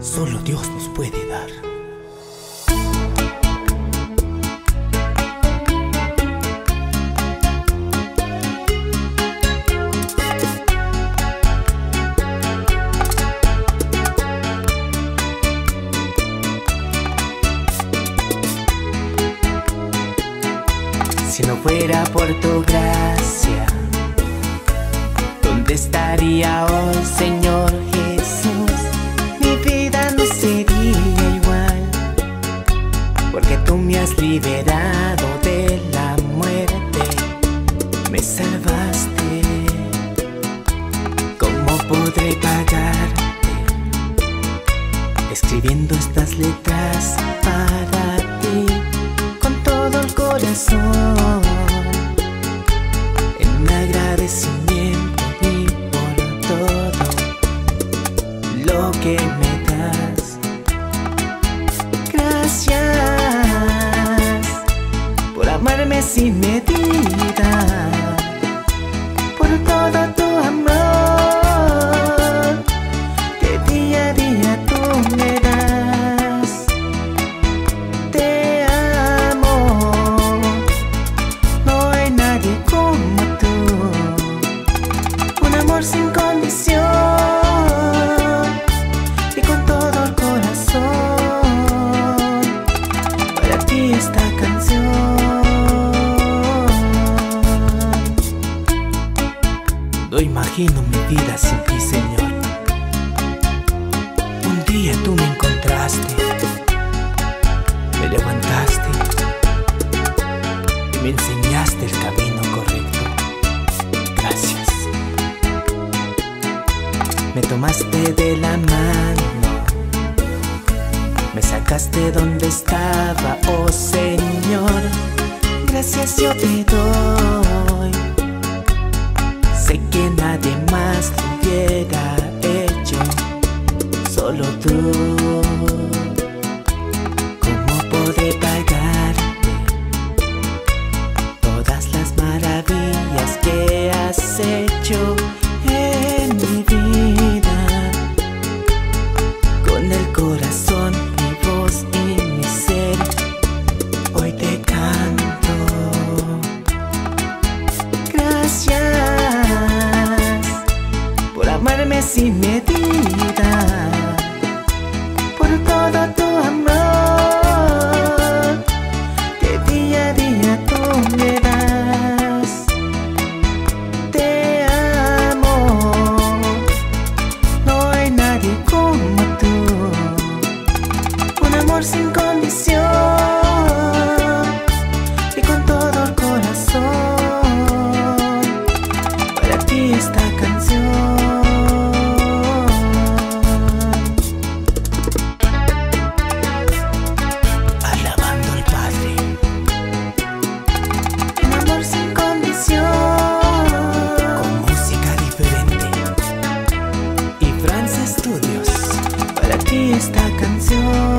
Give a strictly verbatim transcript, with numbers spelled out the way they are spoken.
solo Dios nos puede dar. Si no fuera por tu gracia, ¿dónde estaría hoy, Señor Jesús? Mi vida no sería igual, porque tú me has liberado de la muerte, me salvaste. ¿Cómo podré pagarte escribiendo estas letras para ti con todo el corazón, en agradecimiento y por todo lo que me das? Gracias por amarme sin medida, por todo tu amor que día a día tú me das. Te amo, no hay nadie como tú, un amor sin condición y con todo el corazón. Para ti esta canción. No imagino mi vida sin ti, Señor. Un día tú me encontraste, me levantaste y me enseñaste el camino correcto. Gracias. Me tomaste de la mano, me sacaste donde estaba, oh Señor. Gracias yo te doy. Sé que nadie más lo hubiera hecho, solo tú. ¿Cómo podré pagarte todas las maravillas que has hecho en mi vida? Con el corazón, mi voz y mi ser, hoy te canto. Gracias por amarme sin medida, por todo tu amor que día a día tú me das. Te amo, no hay nadie como tú, un amor sin condición y con todo el corazón. Para ti esta canción. Alabando al Padre, un amor sin condición, con música diferente y France Studios. Para ti esta canción.